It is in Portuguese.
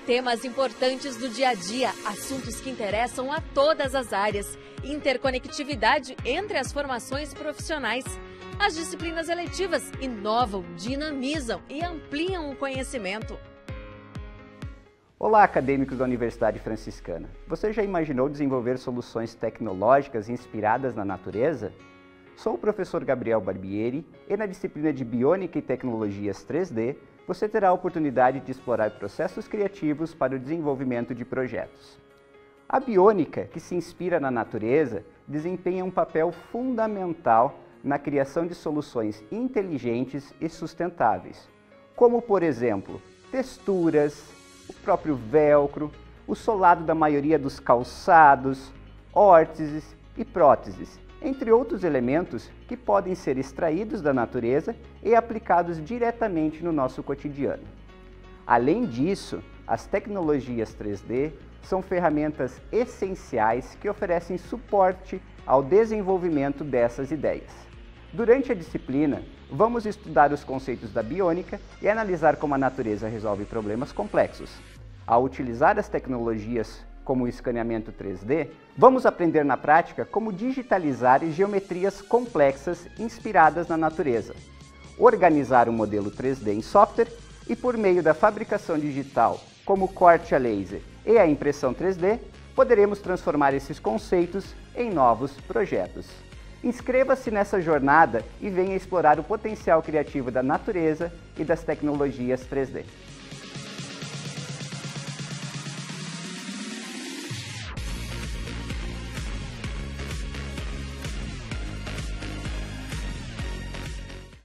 Temas importantes do dia a dia, assuntos que interessam a todas as áreas, interconectividade entre as formações profissionais. As disciplinas eletivas inovam, dinamizam e ampliam o conhecimento. Olá, acadêmicos da Universidade Franciscana. Você já imaginou desenvolver soluções tecnológicas inspiradas na natureza? Sou o professor Gabriel Barbieri e na disciplina de Biônica e Tecnologias 3D, você terá a oportunidade de explorar processos criativos para o desenvolvimento de projetos. A biônica, que se inspira na natureza, desempenha um papel fundamental na criação de soluções inteligentes e sustentáveis, como, por exemplo, texturas, o próprio velcro, o solado da maioria dos calçados, órteses e próteses, entre outros elementos que podem ser extraídos da natureza e aplicados diretamente no nosso cotidiano. Além disso, as tecnologias 3D são ferramentas essenciais que oferecem suporte ao desenvolvimento dessas ideias. Durante a disciplina, vamos estudar os conceitos da biônica e analisar como a natureza resolve problemas complexos. Ao utilizar as tecnologias como o escaneamento 3D, vamos aprender na prática como digitalizar geometrias complexas inspiradas na natureza, organizar um modelo 3D em software e, por meio da fabricação digital, como o corte a laser e a impressão 3D, poderemos transformar esses conceitos em novos projetos. Inscreva-se nessa jornada e venha explorar o potencial criativo da natureza e das tecnologias 3D.